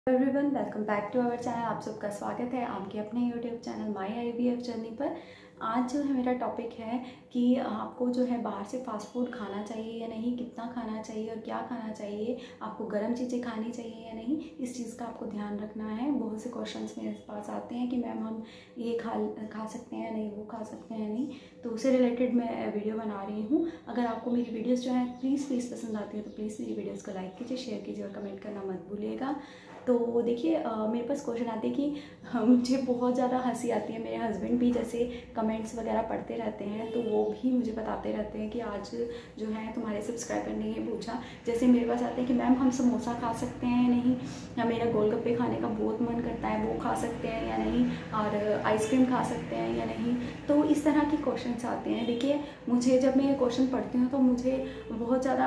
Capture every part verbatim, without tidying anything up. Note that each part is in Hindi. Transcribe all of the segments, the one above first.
Everyone, welcome back to our channel. आप सबका स्वागत है आपके अपने YouTube channel my IVF journey पर। आज जो है मेरा टॉपिक है कि आपको जो है बाहर से फास्ट फूड खाना चाहिए या नहीं, कितना खाना चाहिए और क्या खाना चाहिए, आपको गर्म चीज़ें खानी चाहिए या नहीं, इस चीज़ का आपको ध्यान रखना है। बहुत से क्वेश्चंस मेरे पास आते हैं कि मैम हम ये खा खा सकते हैं या नहीं, वो खा सकते हैं या नहीं, तो उससे रिलेटेड मैं वीडियो बना रही हूँ। अगर आपको मेरी वीडियोज़ जो है प्लीज़ प्लीज़ पसंद आती है तो प्लीज़ मेरी वीडियोज़ को लाइक कीजिए, शेयर कीजिए और कमेंट करना मत भूलिएगा। तो देखिए, मेरे पास क्वेश्चन आते हैं कि हाँ, मुझे बहुत ज़्यादा हंसी आती है। मेरे हस्बैंड भी जैसे कमेंट्स वगैरह पढ़ते रहते हैं तो वो भी मुझे बताते रहते हैं कि आज जो है तुम्हारे सब्सक्राइबर ने ये पूछा। जैसे मेरे पास आते हैं कि मैम हम समोसा खा सकते हैं या नहीं, या मेरा गोलगप्पे खाने का बहुत मन करता है, वो खा सकते हैं या नहीं, और आइसक्रीम खा सकते हैं या नहीं। तो इस तरह के क्वेश्चन आते हैं। देखिए, मुझे जब मैं ये क्वेश्चन पढ़ती हूँ तो मुझे बहुत ज़्यादा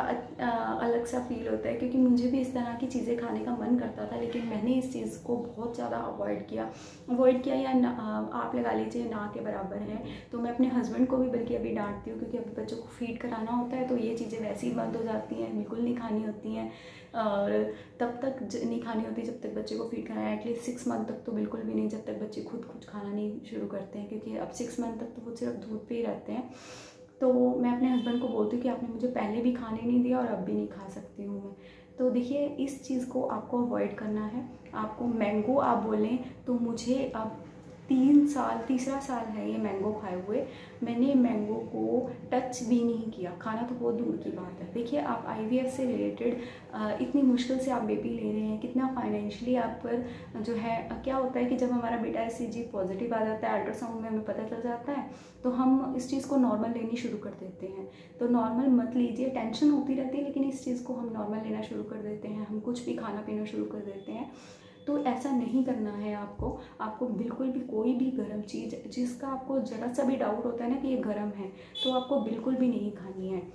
अलग सा फील होता है, क्योंकि मुझे भी इस तरह की चीज़ें खाने का मन करता था, लेकिन मैंने इस चीज़ को बहुत ज़्यादा अवॉइड किया अवॉइड किया या ना, आप लगा लीजिए ना के बराबर है। तो मैं अपने हस्बैंड को भी बल्कि अभी डांटती हूँ, क्योंकि अभी बच्चों को फीड कराना होता है तो ये चीज़ें वैसे ही बंद हो जाती हैं, बिल्कुल नहीं खानी होती हैं, और तब तक नहीं खानी होती जब तक बच्चे को फीड कराना है। एटलीस्ट सिक्स मंथ तक तो बिल्कुल भी नहीं, जब तक बच्चे खुद कुछ खाना नहीं शुरू करते हैं, क्योंकि अब सिक्स मंथ तक तो वो सिर्फ दूध पे ही रहते हैं। तो मैं अपने हस्बैंड को बोलती हूँ कि आपने मुझे पहले भी खाने नहीं दिया और अब भी नहीं खा सकती हूँ मैं। तो देखिए, इस चीज़ को आपको अवॉइड करना है। आपको मैंगो आप बोलें तो मुझे अब तीन साल तीसरा साल है ये मैंगो खाए हुए, मैंने मैंगो को टच भी नहीं किया। खाना तो बहुत दूर की बात है। देखिए, आप आईवीएफ से रिलेटेड इतनी मुश्किल से आप बेबी ले रहे हैं, कितना फाइनेंशियली आप पर जो है, क्या होता है कि जब हमारा बेटा एस सी जी पॉजिटिव आ जाता है, अल्ट्रासाउंड में हमें पता चल जाता है, तो हम इस चीज़ को नॉर्मल लेनी शुरू कर देते हैं। तो नॉर्मल मत लीजिए, टेंशन होती रहती है, लेकिन इस चीज़ को हम नॉर्मल लेना शुरू कर देते हैं, हम कुछ भी खाना पीना शुरू कर देते हैं। तो ऐसा नहीं करना है आपको। आपको बिल्कुल भी कोई भी गर्म चीज़ जिसका आपको ज़रा सा भी डाउट होता है ना कि ये गर्म है, तो आपको बिल्कुल भी नहीं खानी है।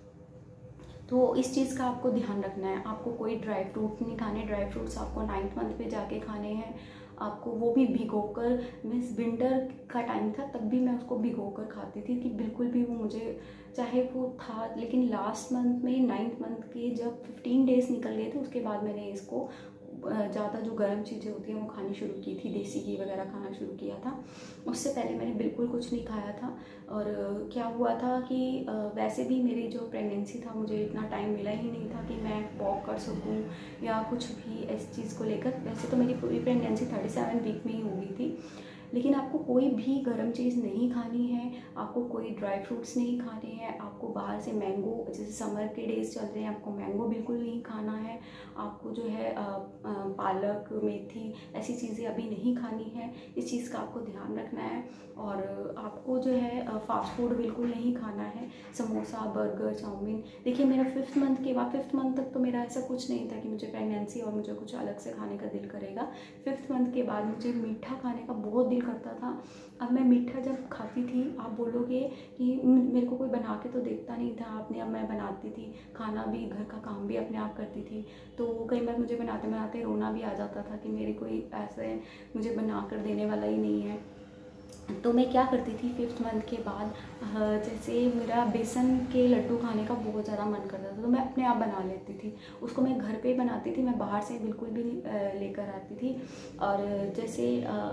तो इस चीज़ का आपको ध्यान रखना है। आपको कोई ड्राई फ्रूट नहीं खाने। ड्राई फ्रूट्स आपको नाइन्थ मंथ पे जाके खाने हैं, आपको वो भी भिगोकर। मीन्स विंटर का टाइम था तब भी मैं उसको भिगोकर खाती थी, कि बिल्कुल भी वो मुझे, चाहे वो था, लेकिन लास्ट मंथ में नाइन्थ मंथ के जब फिफ्टीन डेज निकल गए थे उसके बाद मैंने इसको ज़्यादा जो गर्म चीज़ें होती हैं वो खानी शुरू की थी, देसी घी वगैरह खाना शुरू किया था। उससे पहले मैंने बिल्कुल कुछ नहीं खाया था। और क्या हुआ था कि वैसे भी मेरी जो प्रेगनेंसी था, मुझे इतना टाइम मिला ही नहीं था कि मैं वॉक कर सकूं या कुछ भी इस चीज़ को लेकर। वैसे तो मेरी पूरी प्रेगनेंसी थर्टी सेवन वीक में ही हो गई थी। लेकिन आपको कोई भी गर्म चीज़ नहीं खानी है, आपको कोई ड्राई फ्रूट्स नहीं खाने हैं, आपको बाहर से मैंगो, जैसे समर के डेज चल रहे हैं, आपको मैंगो बिल्कुल नहीं खाना है। आपको जो है आ, आ, पालक, मेथी, ऐसी चीज़ें अभी नहीं खानी है। इस चीज़ का आपको ध्यान रखना है। और आपको जो है फास्ट फूड बिल्कुल नहीं खाना है, समोसा, बर्गर, चाउमीन। देखिए, मेरा फिफ्थ मंथ के बाद, फिफ्थ मंथ तक तो मेरा ऐसा कुछ नहीं था कि मुझे प्रेगनेंसी और मुझे कुछ अलग से खाने का दिल करेगा। फिफ्थ मंथ के बाद मुझे मीठा खाने का बहुत दिल करता था। अब मैं मीठा जब खाती थी, आप बोलोगे कि मेरे को कोई बना के तो देखता नहीं था आपने, अब मैं बनाती थी, खाना भी, घर का काम भी अपने आप करती थी। तो कई बार मुझे बनाते बनाते रोना भी आ जाता था कि मेरे कोई ऐसे मुझे बना कर देने वाला ही नहीं है। तो मैं क्या करती थी, फिफ्थ मंथ के बाद, जैसे मेरा बेसन के लड्डू खाने का बहुत ज़्यादा मन करता था, तो मैं अपने आप बना लेती थी। उसको मैं घर पे बनाती थी, मैं बाहर से बिल्कुल भी लेकर आती थी। और जैसे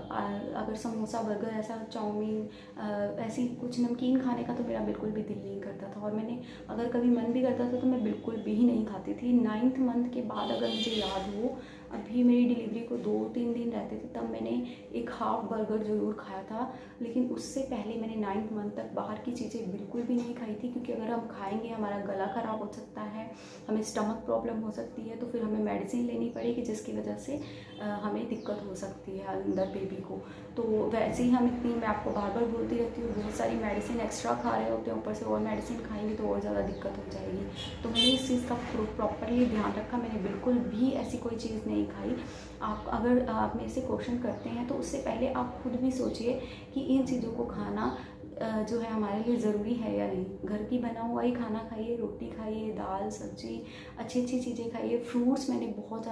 अगर समोसा, बर्गर, ऐसा चाउमीन, ऐसी कुछ नमकीन खाने का तो मेरा बिल्कुल भी दिल नहीं करता था। और मैंने अगर कभी मन भी करता था तो मैं बिल्कुल भी नहीं खाती थी। नाइन्थ मंथ के बाद, अगर मुझे याद हो, अभी मेरी डिलीवरी को दो तीन दिन रहते थे, तब मैंने एक हाफ़ बर्गर ज़रूर खाया था। लेकिन उससे पहले मैंने नाइन्थ मंथ तक बाहर की चीज़ें बिल्कुल भी नहीं खाई थी, क्योंकि अगर हम खाएंगे हमारा गला ख़राब हो सकता है, हमें स्टमक प्रॉब्लम हो सकती है, तो फिर हमें मेडिसिन लेनी पड़ेगी, जिसकी वजह से हमें दिक्कत हो सकती है अंदर बेबी को। तो वैसे ही हम इतनी, मैं आपको बार बार बोलती रहती हूँ, बहुत सारी मेडिसिन एक्स्ट्रा खा रहे होते हैं, ऊपर से और मेडिसिन खाएंगे तो और ज़्यादा दिक्कत हो जाएगी। तो मैंने इस चीज़ का प्रॉपरली ध्यान रखा, मैंने बिल्कुल भी ऐसी कोई चीज़ नहीं खाई। आप अगर आप मेरे से क्वेश्चन करते हैं तो उससे पहले आप खुद भी सोचिए कि इन चीज़ों को खाना जो है हमारे लिए ज़रूरी है या नहीं। घर की बना हुआ ही खाना खाइए, रोटी खाइए, दाल, सब्जी, अच्छी अच्छी चीज़ें खाइए। फ्रूट्स मैंने बहुत ज़्यादा खाया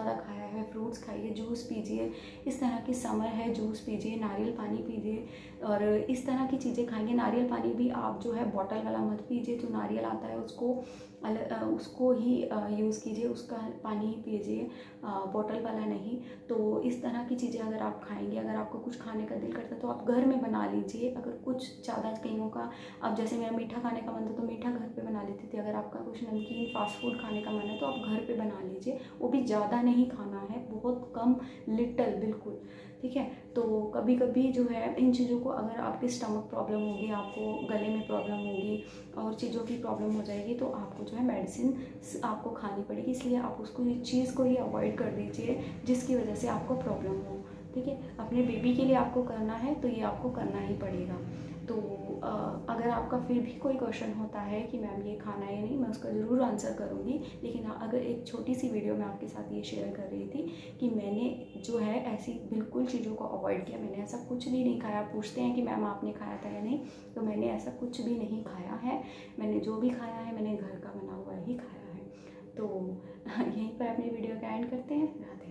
है, फ्रूट्स खाइए, जूस पीजिए, इस तरह की समर है जूस पीजिए, नारियल पानी पीजिए और इस तरह की चीज़ें खाएंगे। नारियल पानी भी आप जो है बॉटल वाला मत पीजिए, जो नारियल आता है उसको अलग उसको ही यूज़ कीजिए, उसका पानी ही पीजिए, बॉटल वाला नहीं। तो इस तरह की चीज़ें अगर आप खाएंगे, अगर आपको कुछ खाने का दिल करता है तो आप घर में बना लीजिए। अगर कुछ ज़्यादा कईयों का, अब जैसे मेरा मीठा खाने का मन था तो मीठा घर पे बना लेती थी। अगर आपका कुछ नमकीन फास्ट फूड खाने का मन है तो आप घर पे बना लीजिए, वो भी ज़्यादा नहीं खाना है, बहुत कम, लिटल, बिल्कुल, ठीक है। तो कभी कभी जो है इन चीज़ों को, अगर आपकी स्टमक प्रॉब्लम होगी, आपको गले में प्रॉब्लम होगी और चीज़ों की प्रॉब्लम हो जाएगी तो आपको जो है मेडिसिन आपको खानी पड़ेगी। इसलिए आप उसको, इस चीज़ को ही अवॉइड कर दीजिए जिसकी वजह से आपको प्रॉब्लम हो, ठीक है। अपने बेबी के लिए आपको करना है तो ये आपको करना ही पड़ेगा। तो आ, अगर आपका फिर भी कोई क्वेश्चन होता है कि मैम ये खाना है या नहीं, मैं उसका ज़रूर आंसर करूँगी। लेकिन अगर एक छोटी सी वीडियो में आपके साथ ये शेयर कर रही थी कि मैंने जो है ऐसी बिल्कुल चीज़ों को अवॉइड किया, मैंने ऐसा कुछ भी नहीं खाया। पूछते हैं कि मैम आपने खाया था या नहीं, तो मैंने ऐसा कुछ भी नहीं खाया है। मैंने जो भी खाया है मैंने घर का बना हुआ ही खाया है। तो यहीं पर अपनी वीडियो का एंड करते हैं। राधे।